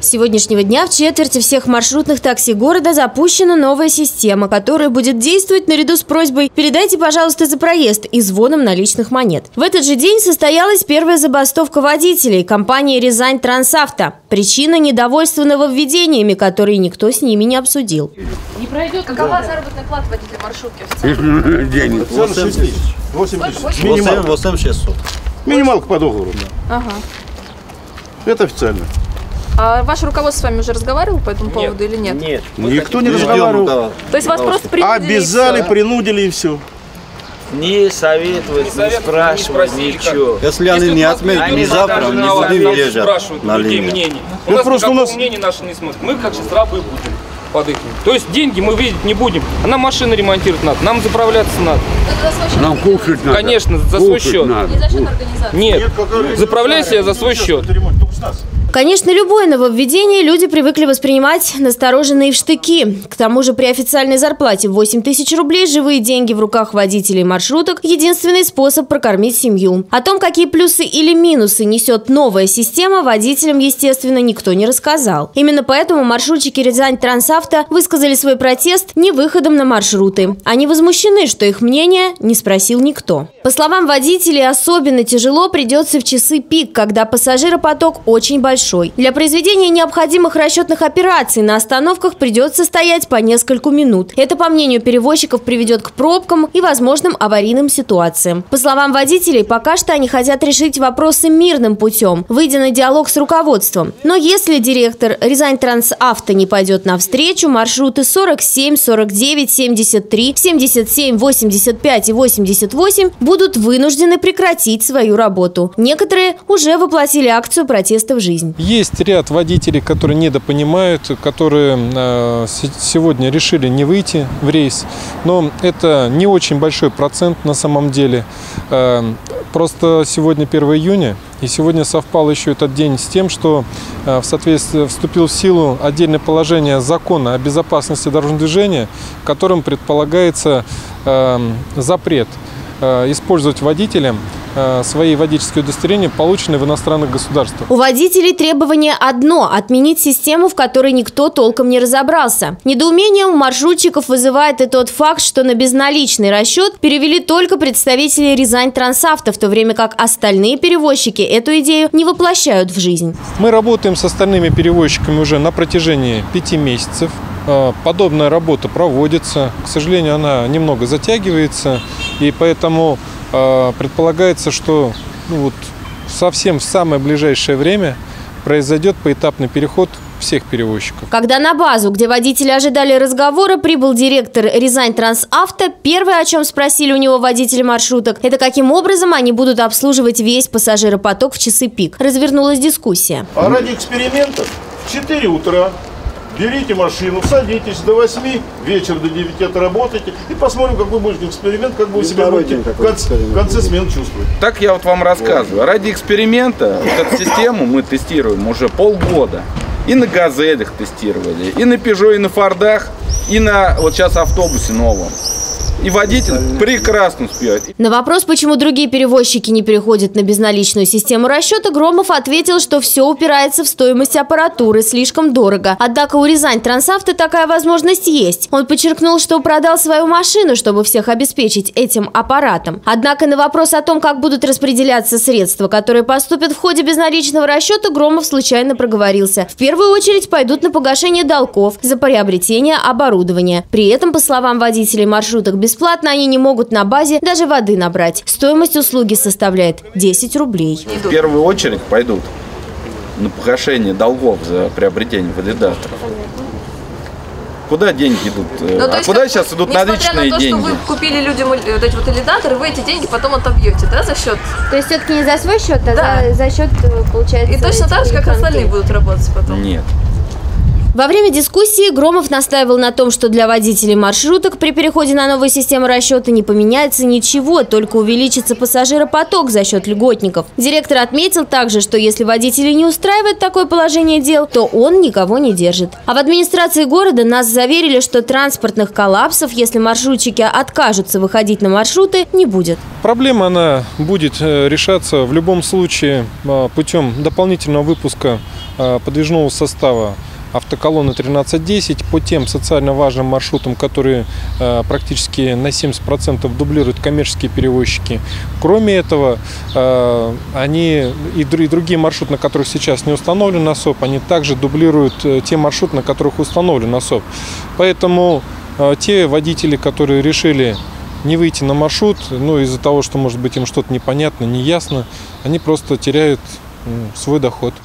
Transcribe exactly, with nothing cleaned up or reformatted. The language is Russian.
С сегодняшнего дня в четверти всех маршрутных такси города запущена новая система, которая будет действовать наряду с просьбой «передайте, пожалуйста, за проезд» и звоном наличных монет. В этот же день состоялась первая забастовка водителей компании «Рязань Трансавто». Причина – недовольство нововведениями, которые никто с ними не обсудил. Не пройдет. Какова заработная плата водителя маршрутки? Денег. восемь тысяч. Минималка. восемь шестьсот. Минималка по договору. Ага. Это официально. А ваше руководство с вами уже разговаривало по этому поводу или нет? Нет. Никто не разговаривал. То есть вас просто принудили? Обязали, принудили и все. Не советовать, не, не спрашивать, ничего. Если они не отметят, не завтра, не будем езжать на линию. У нас просто у нас мнение наше не смотрит. Мы как сейчас рабы будем под их. То есть деньги мы видеть не будем. А нам машины ремонтировать надо, нам заправляться надо. Нам кушать надо. Конечно, за свой счет. Надо. Не за счет организации? Нет, заправляйся за свой счет. Конечно, любое нововведение люди привыкли воспринимать настороженно и в штыки. К тому же при официальной зарплате в восемь тысяч рублей живые деньги в руках водителей маршруток – единственный способ прокормить семью. О том, какие плюсы или минусы несет новая система, водителям, естественно, никто не рассказал. Именно поэтому маршрутчики «Рязань Трансавто» высказали свой протест не выходом на маршруты. Они возмущены, что их мнение не спросил никто. По словам водителей, особенно тяжело придется в часы пик, когда пассажиропоток очень большой. Для произведения необходимых расчетных операций на остановках придется стоять по нескольку минут. Это, по мнению перевозчиков, приведет к пробкам и возможным аварийным ситуациям. По словам водителей, пока что они хотят решить вопросы мирным путем, выйдя на диалог с руководством. Но если директор «Рязань Трансавто» не пойдет навстречу, маршруты сорок семь, сорок девять, семьдесят три, семьдесят семь, восемьдесят пять и восемьдесят восемь будут вынуждены прекратить свою работу. Некоторые уже воплотили акцию протеста в жизнь. Есть ряд водителей, которые недопонимают, которые э, сегодня решили не выйти в рейс, но это не очень большой процент на самом деле. Э, просто сегодня первое июня, и сегодня совпал еще этот день с тем, что э, в соответствии вступил в силу отдельное положение закона о безопасности дорожного движения, которым предполагается э, запрет э, использовать водителям свои водительские удостоверения, полученные в иностранных государствах. У водителей требование одно – отменить систему, в которой никто толком не разобрался. Недоумение у маршрутчиков вызывает и тот факт, что на безналичный расчет перевели только представители «Рязань Трансавто», в то время как остальные перевозчики эту идею не воплощают в жизнь. Мы работаем с остальными перевозчиками уже на протяжении пяти месяцев. Подобная работа проводится. К сожалению, она немного затягивается, и поэтому предполагается, что ну, вот, совсем в самое ближайшее время произойдет поэтапный переход всех перевозчиков. Когда на базу, где водители ожидали разговора, прибыл директор «Рязань Трансавто», первое, о чем спросили у него водители маршруток, это каким образом они будут обслуживать весь пассажиропоток в часы пик. Развернулась дискуссия. А ради экспериментов в четыре утра берите машину, садитесь до восьми, вечер до девяти отработайте и посмотрим, какой будет эксперимент, как вы себя будете в конце, в конце смен чувствовать. Так я вот вам рассказываю. Вот. Ради эксперимента вот эту систему мы тестируем уже полгода. И на «Газелях» тестировали, и на «Пежо», и на «Фордах», и на вот сейчас автобусе новом. И водитель прекрасно успевает. На вопрос, почему другие перевозчики не переходят на безналичную систему расчета, Громов ответил, что все упирается в стоимость аппаратуры, слишком дорого. Однако у «Рязань Трансавто» такая возможность есть. Он подчеркнул, что продал свою машину, чтобы всех обеспечить этим аппаратом. Однако на вопрос о том, как будут распределяться средства, которые поступят в ходе безналичного расчета, Громов случайно проговорился. В первую очередь пойдут на погашение долгов за приобретение оборудования. При этом, по словам водителей маршруток, бесплатно они не могут на базе даже воды набрать. Стоимость услуги составляет десять рублей. В первую очередь пойдут на погашение долгов за приобретение валидаторов. Куда деньги идут? Ну, а куда как, сейчас идут наличные на то, деньги? Что вы купили людям вот эти вот валидаторы, вы эти деньги потом отобьете, да, за счет? То есть все-таки не за свой счет, а да. за, за счет, получается. И точно так же, как остальные будут работать потом? Нет. Во время дискуссии Громов настаивал на том, что для водителей маршруток при переходе на новую систему расчета не поменяется ничего, только увеличится пассажиропоток за счет льготников. Директор отметил также, что если водителей не устраивает такое положение дел, то он никого не держит. А в администрации города нас заверили, что транспортных коллапсов, если маршрутчики откажутся выходить на маршруты, не будет. Проблема она будет решаться в любом случае путем дополнительного выпуска подвижного состава автоколонны тринадцать десять по тем социально важным маршрутам, которые э, практически на семьдесят процентов дублируют коммерческие перевозчики. Кроме этого, э, они и, и другие маршруты, на которых сейчас не установлен НАСОП, они также дублируют э, те маршруты, на которых установлен НАСОП. Поэтому э, те водители, которые решили не выйти на маршрут, ну, из-за того, что, может быть, им что-то непонятно, неясно, они просто теряют э, свой доход.